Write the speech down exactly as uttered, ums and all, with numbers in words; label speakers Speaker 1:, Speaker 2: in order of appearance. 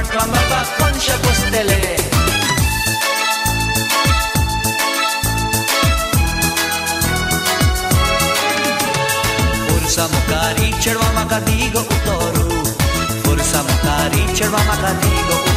Speaker 1: clamava concia postele. Forsa mokari cerva makadigo utoru, forsa mokari cerva makadigo